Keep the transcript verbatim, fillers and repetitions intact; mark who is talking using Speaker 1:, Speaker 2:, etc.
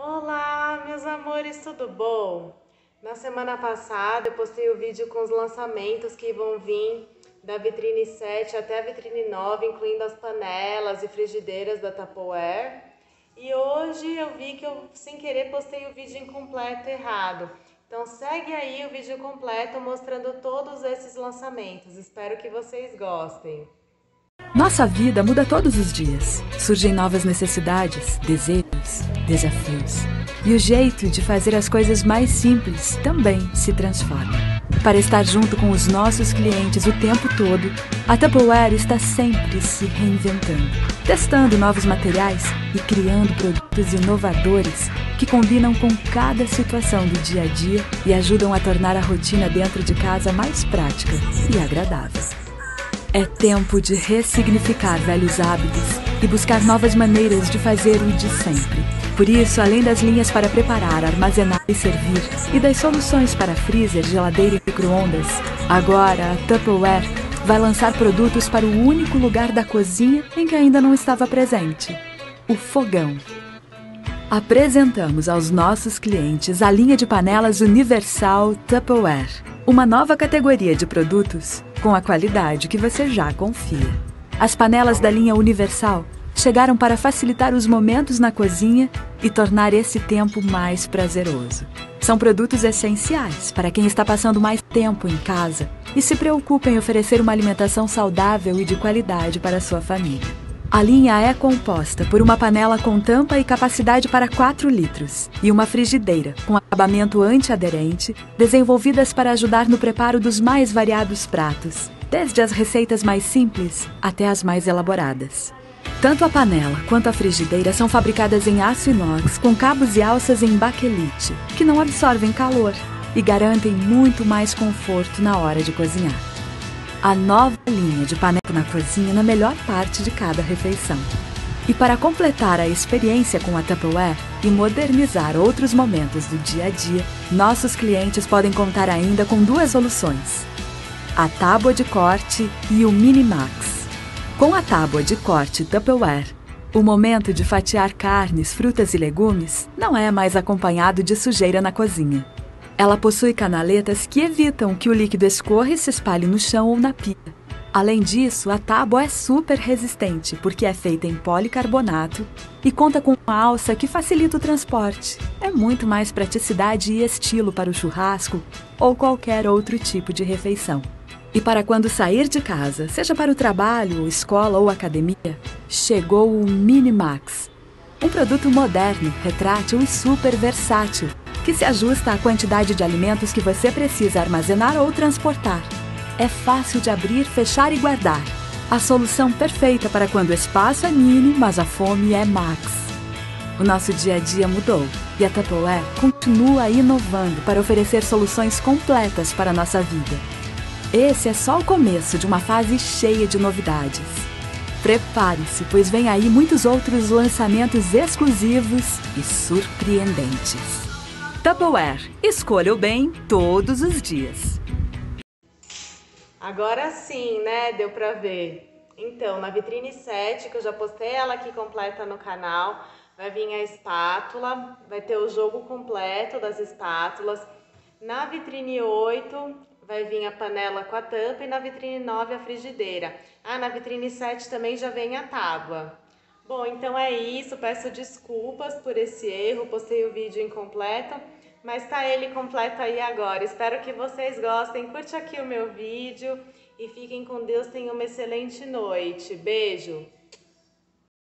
Speaker 1: Olá, meus amores, tudo bom? Na semana passada eu postei o vídeo com os lançamentos que vão vir da vitrine sete até a vitrine nove, incluindo as panelas e frigideiras da Tupperware. E hoje eu vi que eu, sem querer, postei o vídeo incompleto errado. Então segue aí o vídeo completo mostrando todos esses lançamentos. Espero que vocês gostem.
Speaker 2: Nossa vida muda todos os dias. Surgem novas necessidades, desejos, desafios. E o jeito de fazer as coisas mais simples também se transforma. Para estar junto com os nossos clientes o tempo todo, a Tupperware está sempre se reinventando, testando novos materiais e criando produtos inovadores que combinam com cada situação do dia a dia e ajudam a tornar a rotina dentro de casa mais prática e agradável. É tempo de ressignificar velhos hábitos e buscar novas maneiras de fazer o de sempre. Por isso, além das linhas para preparar, armazenar e servir, e das soluções para freezer, geladeira e micro-ondas, agora a Tupperware vai lançar produtos para o único lugar da cozinha em que ainda não estava presente: o fogão. Apresentamos aos nossos clientes a linha de panelas Universal Tupperware, uma nova categoria de produtos com a qualidade que você já confia. As panelas da linha Universal chegaram para facilitar os momentos na cozinha e tornar esse tempo mais prazeroso. São produtos essenciais para quem está passando mais tempo em casa e se preocupa em oferecer uma alimentação saudável e de qualidade para a sua família. A linha é composta por uma panela com tampa e capacidade para quatro litros e uma frigideira com acabamento antiaderente, desenvolvidas para ajudar no preparo dos mais variados pratos, desde as receitas mais simples até as mais elaboradas. Tanto a panela quanto a frigideira são fabricadas em aço inox com cabos e alças em baquelite, que não absorvem calor e garantem muito mais conforto na hora de cozinhar. A nova linha de panela na cozinha na melhor parte de cada refeição. E para completar a experiência com a Tupperware e modernizar outros momentos do dia a dia, nossos clientes podem contar ainda com duas soluções: a tábua de corte e o Mini-Max. Com a tábua de corte Tupperware, o momento de fatiar carnes, frutas e legumes não é mais acompanhado de sujeira na cozinha. Ela possui canaletas que evitam que o líquido escorra e se espalhe no chão ou na pia. Além disso, a tábua é super resistente porque é feita em policarbonato e conta com uma alça que facilita o transporte. É muito mais praticidade e estilo para o churrasco ou qualquer outro tipo de refeição. E para quando sair de casa, seja para o trabalho, escola ou academia, chegou o Mini-Max. Um produto moderno, retrátil e super versátil, que se ajusta à quantidade de alimentos que você precisa armazenar ou transportar. É fácil de abrir, fechar e guardar. A solução perfeita para quando o espaço é mini, mas a fome é max. O nosso dia a dia mudou e a Tupperware continua inovando para oferecer soluções completas para a nossa vida. Esse é só o começo de uma fase cheia de novidades. Prepare-se, pois vem aí muitos outros lançamentos exclusivos e surpreendentes. Tupperware, escolha o bem todos os dias.
Speaker 1: Agora sim, né? Deu pra ver. Então, na vitrine sete, que eu já postei ela aqui completa no canal, vai vir a espátula, vai ter o jogo completo das espátulas. Na vitrine oito, vai vir a panela com a tampa e na vitrine nove a frigideira. Ah, na vitrine sete também já vem a tábua. Bom, então é isso, peço desculpas por esse erro, postei o vídeo incompleto, mas tá ele completo aí agora. Espero que vocês gostem, curte aqui o meu vídeo e fiquem com Deus, tenham uma excelente noite. Beijo!